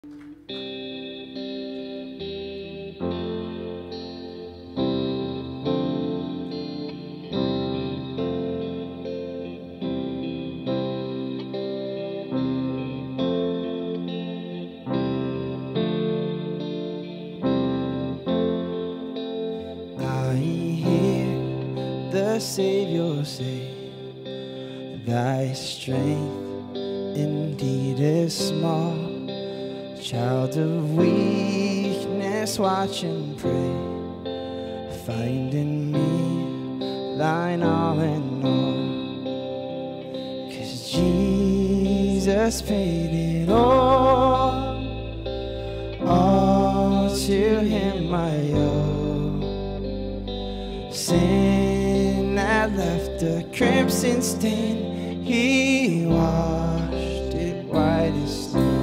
I hear the Savior say, thy strength indeed is small. Child of weakness, watch and pray. Find in me thine all in all. 'Cause Jesus paid it all to him I owe. Sin that left a crimson stain, he washed it white as snow.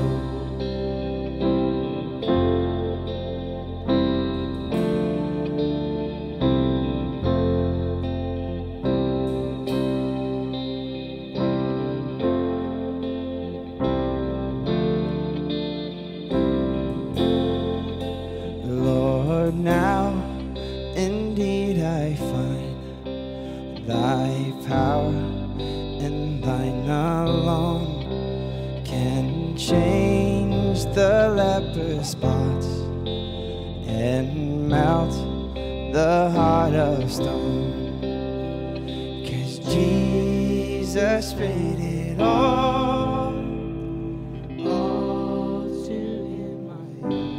Lord, now indeed I find thy power, and thine alone can change the leper's spots and melt the heart of stone. 'Cause Jesus paid it all to him I owe.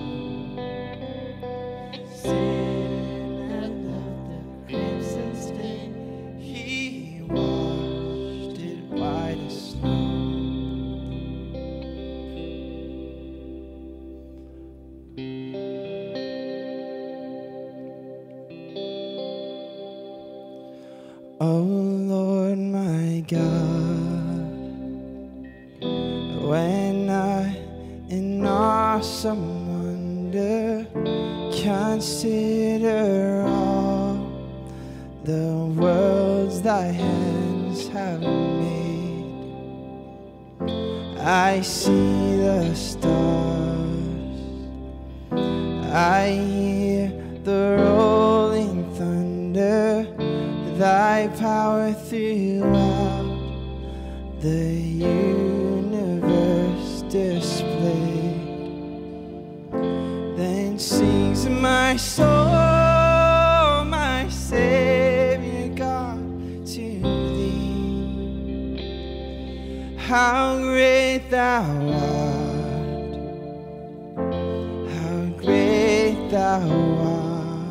Oh Lord my God, when I in awesome wonder consider all the worlds thy hands have made, I see the stars, I hear the rolling thunder, thy power throughout the universe displayed. Then sings my soul, my Savior God, to thee. How great thou art, how great thou art.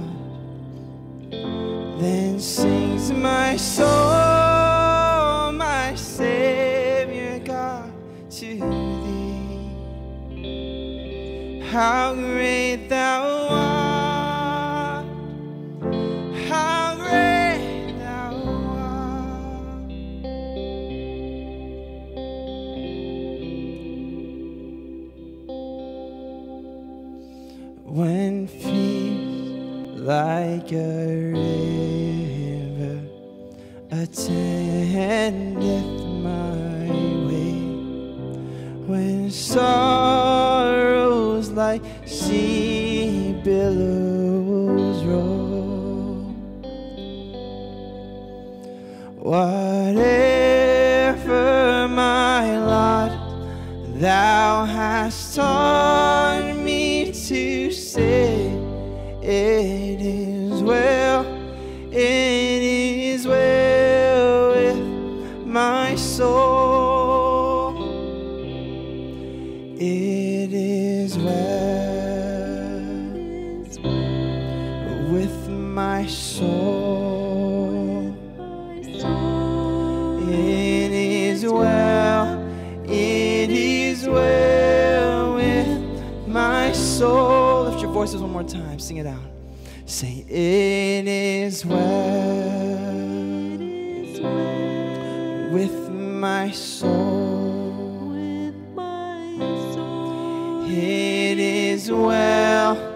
Then sings my soul, my Savior God, to thee. How great thou art, how great thou art. When fears like a river attendeth my way, when sorrows like sea billows roll, whatever my lot, thou hast taught me to say, it is well, it is well with my soul. It is well with my soul. It is well, it is well with my soul. Lift your voices one more time, sing it out. Say, it is well with my soul. It is well